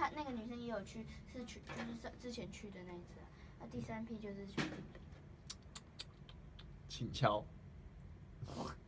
她那个女生也有去，是去就是之前去的那一次。第3批就是去地雷。 请敲。